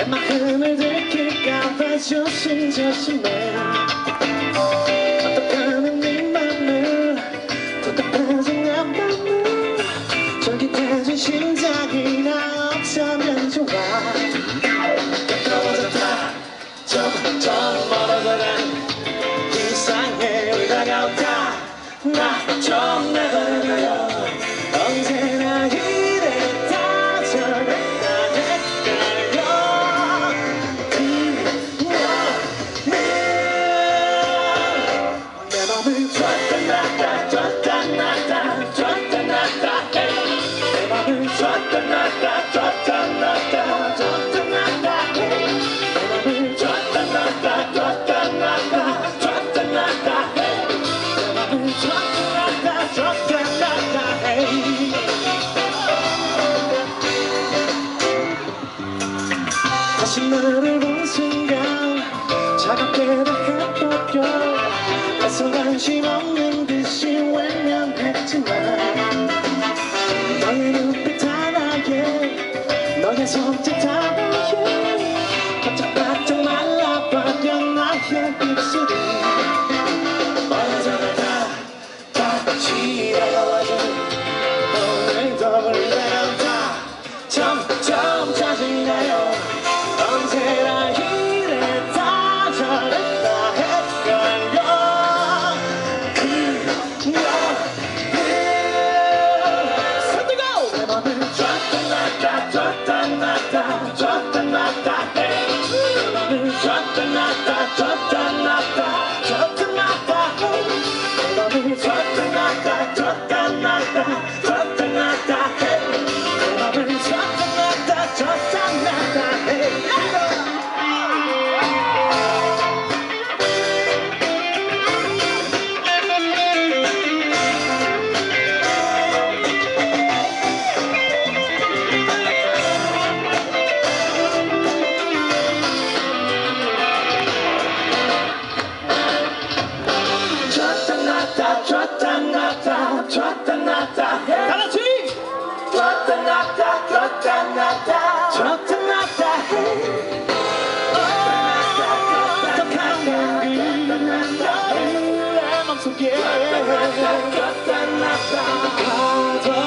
마음을 들킬까봐 조심조심해. 어떡하면 네 맘을 답답해진 내 맘을 쫄깃해진 심장이 나 어쩌면 좋아. 가까워졌다 점점 멀어져간 이상해 우리 다가온다 나 좀 내버려둬요. 언제나 이랬다 저랬다 헷갈려 내 맘을 줬다 놨다 줬다 놨다 줬다 놨다 내 맘을 줬다 놨다 줬다 놨다 줬다 놨다 내 맘을 줬다 놨다 줬다 놨다 줬다 놨다 내 맘을 줬다 놨다 줬다 놨다 다시 너를 본 순간 차갑게 다 해버려. 애써 관심 없는 듯이 외면했지만 너의 눈빛 하나에 너의 손짓 하나에 바짝바짝 말라버려 나의 입술이. 멀어져가다 다시 다가와준 오늘도 몰래한다 점점 짜증나요. 언제나 이랬다 저랬다 헷갈려 손들고 내 맘을 줬다 놨다 줬다 놨다 줬다 놨다 내 맘을 줬다 놨다 줬다 놨다 줬다 놨다 내 맘을 줬다 놨다 줬다 놨다 줬다 놨다 내 맘을 줬다 놨다 줬다 놨다 줬다 놨다 줬다 놨다 다같이 줬다 놨다 줬다 놨다 줬다 놨다 어떡한 우리 내 맘속에 줬다 놨다 줬다 놨다